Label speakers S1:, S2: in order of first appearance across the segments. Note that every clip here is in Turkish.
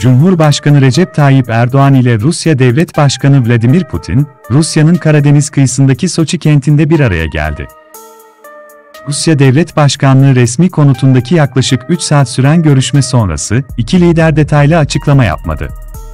S1: Cumhurbaşkanı Recep Tayyip Erdoğan ile Rusya Devlet Başkanı Vladimir Putin, Rusya'nın Karadeniz kıyısındaki Soçi kentinde bir araya geldi. Rusya Devlet Başkanlığı resmi konutundaki yaklaşık 3 saat süren görüşme sonrası, iki lider detaylı açıklama yapmadı.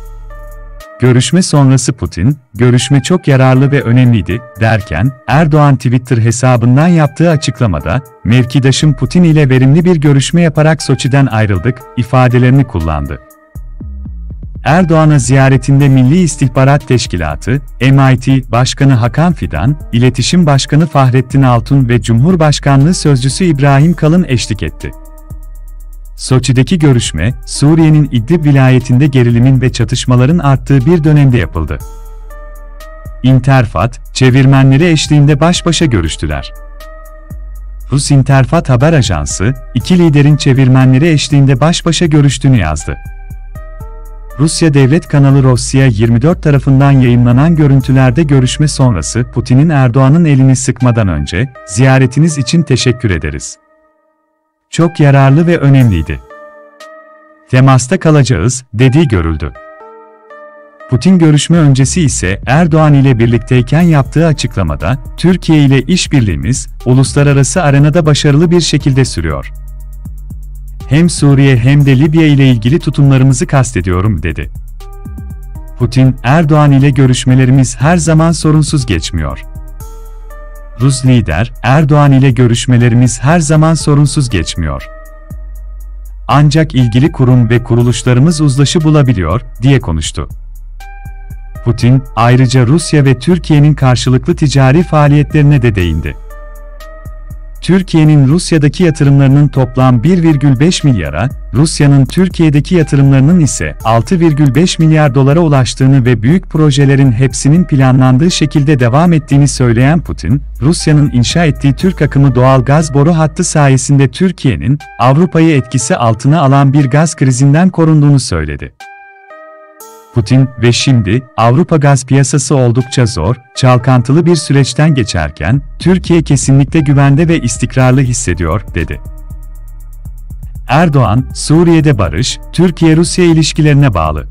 S1: Görüşme sonrası Putin, "Görüşme çok yararlı ve önemliydi," derken, Erdoğan Twitter hesabından yaptığı açıklamada, "Mevkidaşım Putin ile verimli bir görüşme yaparak Soçi'den ayrıldık," ifadelerini kullandı. Erdoğan'a ziyaretinde Milli İstihbarat Teşkilatı, MIT Başkanı Hakan Fidan, İletişim Başkanı Fahrettin Altun ve Cumhurbaşkanlığı Sözcüsü İbrahim Kalın eşlik etti. Soçi'deki görüşme, Suriye'nin İdlib vilayetinde gerilimin ve çatışmaların arttığı bir dönemde yapıldı. Interfat, çevirmenleri eşliğinde baş başa görüştüler. Rus Interfat haber ajansı, iki liderin çevirmenleri eşliğinde baş başa görüştüğünü yazdı. Rusya devlet kanalı Rossiya 24 tarafından yayımlanan görüntülerde görüşme sonrası Putin'in Erdoğan'ın elini sıkmadan önce, "Ziyaretiniz için teşekkür ederiz. Çok yararlı ve önemliydi. Temasta kalacağız," dediği görüldü. Putin görüşme öncesi ise Erdoğan ile birlikteyken yaptığı açıklamada, "Türkiye ile işbirliğimiz, uluslararası arenada başarılı bir şekilde sürüyor. Hem Suriye hem de Libya ile ilgili tutumlarımızı kastediyorum," dedi. Putin, "Erdoğan ile görüşmelerimiz her zaman sorunsuz geçmiyor. Rus lider, Erdoğan ile görüşmelerimiz her zaman sorunsuz geçmiyor. Ancak ilgili kurum ve kuruluşlarımız uzlaşı bulabiliyor," diye konuştu. Putin, ayrıca Rusya ve Türkiye'nin karşılıklı ticari faaliyetlerine de değindi. Türkiye'nin Rusya'daki yatırımlarının toplam 1,5 milyara, Rusya'nın Türkiye'deki yatırımlarının ise 6,5 milyar dolara ulaştığını ve büyük projelerin hepsinin planlandığı şekilde devam ettiğini söyleyen Putin, Rusya'nın inşa ettiği Türk akımı doğal gaz boru hattı sayesinde Türkiye'nin, Avrupa'yı etkisi altına alan bir gaz krizinden korunduğunu söyledi. Putin, "Ve şimdi, Avrupa gaz piyasası oldukça zor, çalkantılı bir süreçten geçerken, Türkiye kesinlikle güvende ve istikrarlı hissediyor," dedi. Erdoğan, "Suriye'de barış, Türkiye-Rusya ilişkilerine bağlı.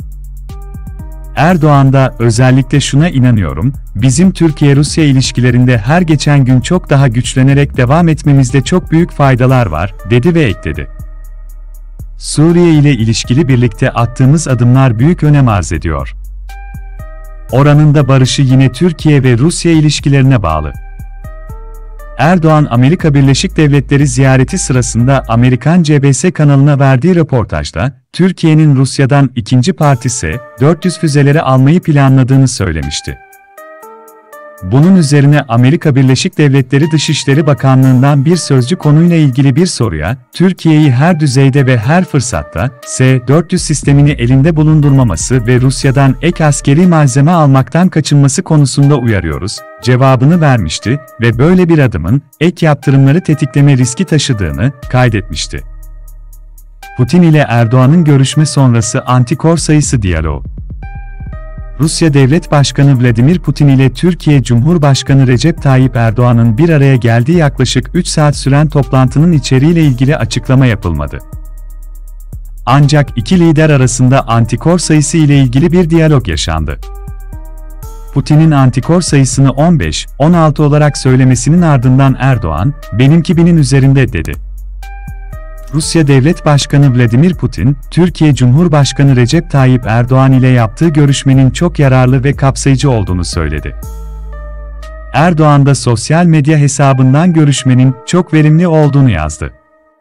S1: Erdoğan da, özellikle şuna inanıyorum, bizim Türkiye-Rusya ilişkilerinde her geçen gün çok daha güçlenerek devam etmemizde çok büyük faydalar var," dedi ve ekledi. "Suriye ile ilişkili birlikte attığımız adımlar büyük önem arz ediyor. Oranın da barışı yine Türkiye ve Rusya ilişkilerine bağlı." Erdoğan, Amerika Birleşik Devletleri ziyareti sırasında Amerikan CBS kanalına verdiği röportajda, Türkiye'nin Rusya'dan ikinci parti S-400 füzeleri almayı planladığını söylemişti. Bunun üzerine Amerika Birleşik Devletleri Dışişleri Bakanlığı'ndan bir sözcü konuyla ilgili bir soruya, "Türkiye'yi her düzeyde ve her fırsatta S-400 sistemini elinde bulundurmaması ve Rusya'dan ek askeri malzeme almaktan kaçınması konusunda uyarıyoruz," cevabını vermişti ve böyle bir adımın ek yaptırımları tetikleme riski taşıdığını kaydetmişti. Putin ile Erdoğan'ın görüşme sonrası antikor sayısı diyaloğu. Rusya Devlet Başkanı Vladimir Putin ile Türkiye Cumhurbaşkanı Recep Tayyip Erdoğan'ın bir araya geldiği yaklaşık 3 saat süren toplantının içeriğiyle ilgili açıklama yapılmadı. Ancak iki lider arasında antikor sayısı ile ilgili bir diyalog yaşandı. Putin'in antikor sayısını 15-16 olarak söylemesinin ardından Erdoğan, "Benimki 1000'in üzerinde," dedi. Rusya Devlet Başkanı Vladimir Putin, Türkiye Cumhurbaşkanı Recep Tayyip Erdoğan ile yaptığı görüşmenin çok yararlı ve kapsayıcı olduğunu söyledi. Erdoğan da sosyal medya hesabından görüşmenin çok verimli olduğunu yazdı.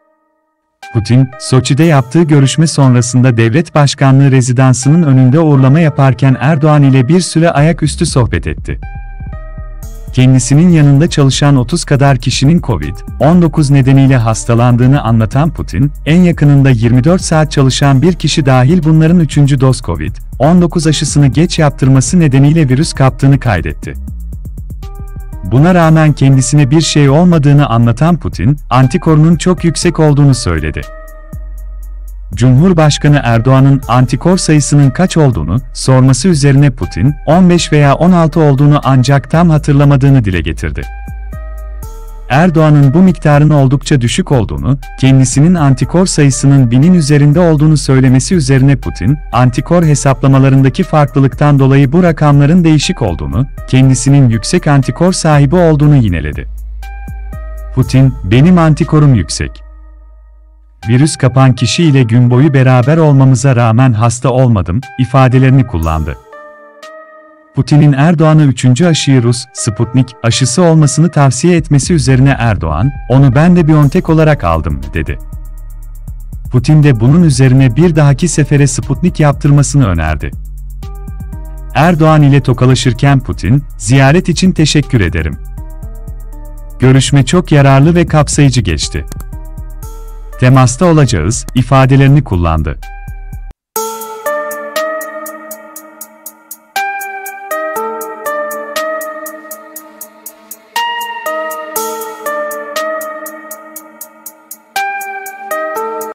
S1: Putin, Soçi'de yaptığı görüşme sonrasında Devlet Başkanlığı rezidansının önünde uğurlama yaparken Erdoğan ile bir süre ayaküstü sohbet etti. Kendisinin yanında çalışan 30 kadar kişinin COVID-19 nedeniyle hastalandığını anlatan Putin, en yakınında 24 saat çalışan bir kişi dahil bunların 3. doz COVID-19 aşısını geç yaptırması nedeniyle virüs kaptığını kaydetti. Buna rağmen kendisine bir şey olmadığını anlatan Putin, antikorunun çok yüksek olduğunu söyledi. Cumhurbaşkanı Erdoğan'ın antikor sayısının kaç olduğunu sorması üzerine Putin, 15 veya 16 olduğunu ancak tam hatırlamadığını dile getirdi. Erdoğan'ın bu miktarın oldukça düşük olduğunu, kendisinin antikor sayısının 1000'in üzerinde olduğunu söylemesi üzerine Putin, antikor hesaplamalarındaki farklılıktan dolayı bu rakamların değişik olduğunu, kendisinin yüksek antikor sahibi olduğunu yineledi. Putin, "Benim antikorum yüksek. Virüs kapan kişi ile gün boyu beraber olmamıza rağmen hasta olmadım" ifadelerini kullandı. Putin'in Erdoğan'a 3. aşıyı Rus, Sputnik aşısı olmasını tavsiye etmesi üzerine Erdoğan, "Onu ben de BioNTech olarak aldım" dedi. Putin de bunun üzerine bir dahaki sefere Sputnik yaptırmasını önerdi. Erdoğan ile tokalaşırken Putin, "Ziyaret için teşekkür ederim. Görüşme çok yararlı ve kapsayıcı geçti. Temasta olacağız" ifadelerini kullandı.